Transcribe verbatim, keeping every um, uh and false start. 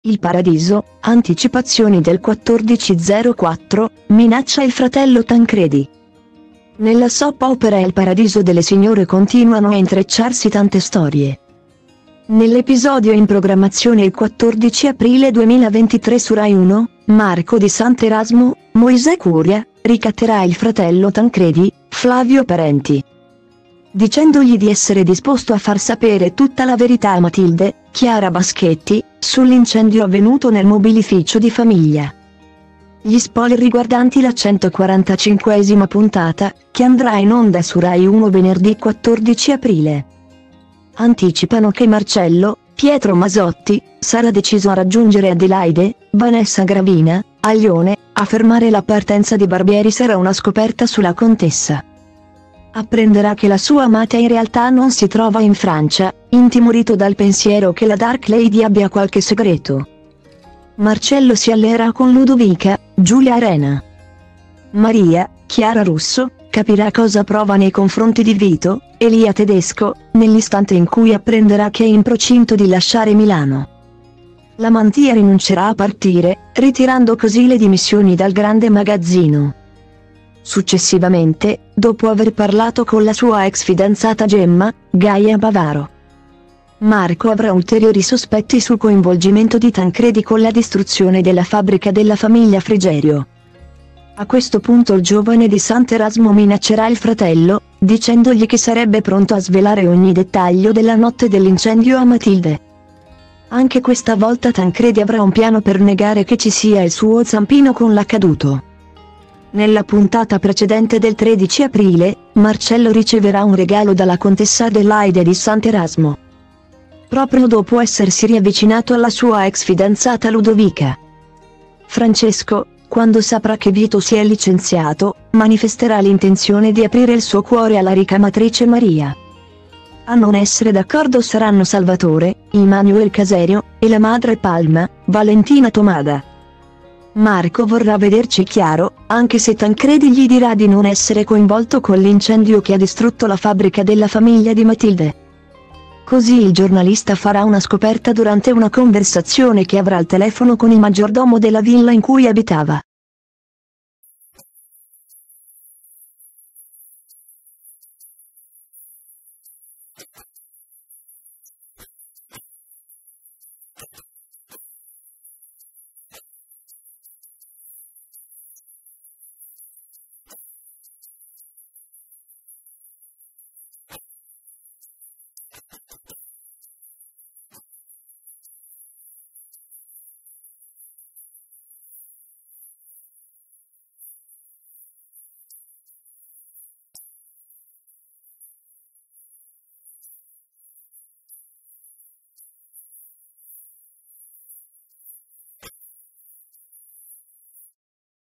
Il Paradiso, anticipazioni del quattordici zero quattro, minaccia il fratello Tancredi. Nella soap opera Il Paradiso delle signore continuano a intrecciarsi tante storie. Nell'episodio in programmazione il quattordici aprile duemilaventitré su Rai uno, Marco di Sant'Erasmo, Moisè Curia, ricatterà il fratello Tancredi, Flavio Parenti, dicendogli di essere disposto a far sapere tutta la verità a Matilde, Chiara Baschetti, sull'incendio avvenuto nel mobilificio di famiglia. Gli spoiler riguardanti la centoquarantacinquesima puntata, che andrà in onda su Rai uno venerdì quattordici aprile. Anticipano che Marcello, Pietro Masotti, sarà deciso a raggiungere Adelaide, Vanessa Gravina, a Lione, a fermare la partenza di Barbieri sarà una scoperta sulla contessa. Apprenderà che la sua amata in realtà non si trova in Francia, intimorito dal pensiero che la Dark Lady abbia qualche segreto. Marcello si alleerà con Ludovica, Giulia Arena. Maria, Chiara Russo, capirà cosa prova nei confronti di Vito, Elia Tedesco, nell'istante in cui apprenderà che è in procinto di lasciare Milano. La Mantia rinuncerà a partire, ritirando così le dimissioni dal grande magazzino. Successivamente, dopo aver parlato con la sua ex fidanzata Gemma, Gaia Bavaro, Marco avrà ulteriori sospetti sul coinvolgimento di Tancredi con la distruzione della fabbrica della famiglia Frigerio. A questo punto il giovane di Sant'Erasmo minaccerà il fratello, dicendogli che sarebbe pronto a svelare ogni dettaglio della notte dell'incendio a Matilde. Anche questa volta Tancredi avrà un piano per negare che ci sia il suo zampino con l'accaduto. Nella puntata precedente del tredici aprile, Marcello riceverà un regalo dalla contessa Adelaide di Sant'Erasmo, proprio dopo essersi riavvicinato alla sua ex fidanzata Ludovica. Francesco, quando saprà che Vito si è licenziato, manifesterà l'intenzione di aprire il suo cuore alla ricamatrice Maria. A non essere d'accordo saranno Salvatore, Immanuel Caserio, e la madre Palma, Valentina Tomada. Marco vorrà vederci chiaro, anche se Tancredi gli dirà di non essere coinvolto con l'incendio che ha distrutto la fabbrica della famiglia di Matilde. Così il giornalista farà una scoperta durante una conversazione che avrà al telefono con il maggiordomo della villa in cui abitava.